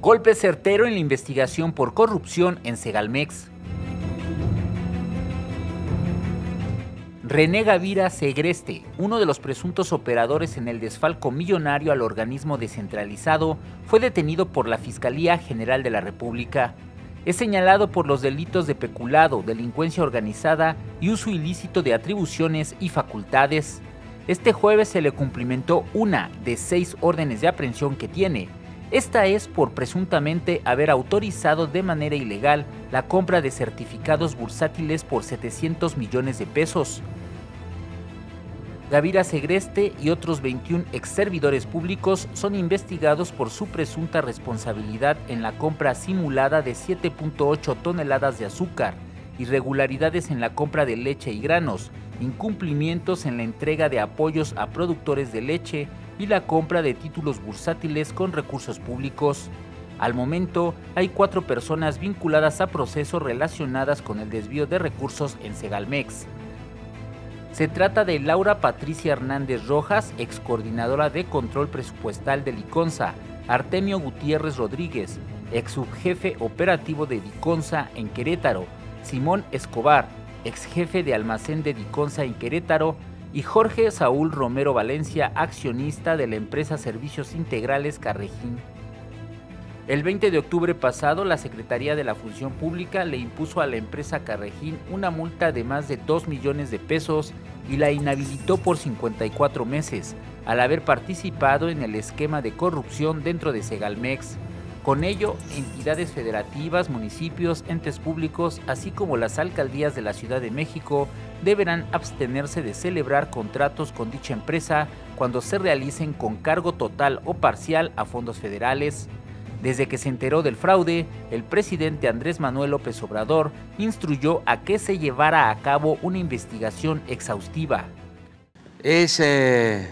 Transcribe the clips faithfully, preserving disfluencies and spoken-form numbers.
Golpe certero en la investigación por corrupción en Segalmex. René Gavira Segreste, uno de los presuntos operadores en el desfalco millonario al organismo descentralizado, fue detenido por la Fiscalía General de la República. Es señalado por los delitos de peculado, delincuencia organizada y uso ilícito de atribuciones y facultades. Este jueves se le cumplimentó una de seis órdenes de aprehensión que tiene. Esta es por presuntamente haber autorizado de manera ilegal la compra de certificados bursátiles por setecientos millones de pesos. Gavira Segreste y otros veintiún exservidores públicos son investigados por su presunta responsabilidad en la compra simulada de siete punto ocho toneladas de azúcar, irregularidades en la compra de leche y granos, incumplimientos en la entrega de apoyos a productores de leche y la compra de títulos bursátiles con recursos públicos. Al momento, hay cuatro personas vinculadas a procesos relacionadas con el desvío de recursos en Segalmex. Se trata de Laura Patricia Hernández Rojas, ex coordinadora de control presupuestal de Liconza, Artemio Gutiérrez Rodríguez, ex subjefe operativo de Liconza en Querétaro, Simón Escobar, ex jefe de almacén de Liconza en Querétaro, y Jorge Saúl Romero Valencia, accionista de la empresa Servicios Integrales Carrejín. El veinte de octubre pasado, la Secretaría de la Función Pública le impuso a la empresa Carrejín una multa de más de dos millones de pesos y la inhabilitó por cincuenta y cuatro meses, al haber participado en el esquema de corrupción dentro de Segalmex. Con ello, entidades federativas, municipios, entes públicos, así como las alcaldías de la Ciudad de México, deberán abstenerse de celebrar contratos con dicha empresa cuando se realicen con cargo total o parcial a fondos federales. Desde que se enteró del fraude, el presidente Andrés Manuel López Obrador instruyó a que se llevara a cabo una investigación exhaustiva. Es eh,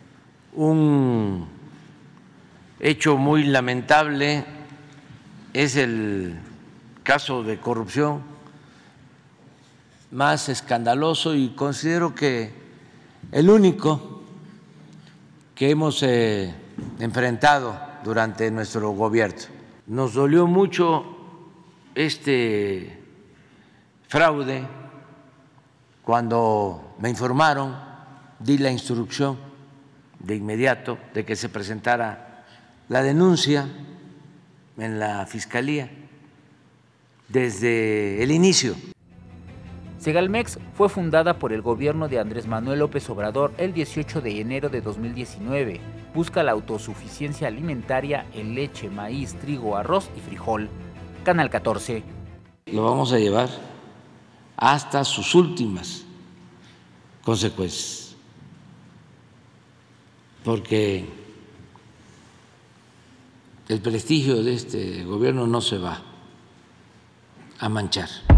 un hecho muy lamentable, es el caso de corrupción más escandaloso y considero que el único que hemos eh, enfrentado durante nuestro gobierno. Nos dolió mucho este fraude. Cuando me informaron, di la instrucción de inmediato de que se presentara la denuncia en la Fiscalía desde el inicio. Segalmex fue fundada por el gobierno de Andrés Manuel López Obrador el dieciocho de enero de dos mil diecinueve. Busca la autosuficiencia alimentaria en leche, maíz, trigo, arroz y frijol. Canal catorce. Lo vamos a llevar hasta sus últimas consecuencias, porque el prestigio de este gobierno no se va a manchar.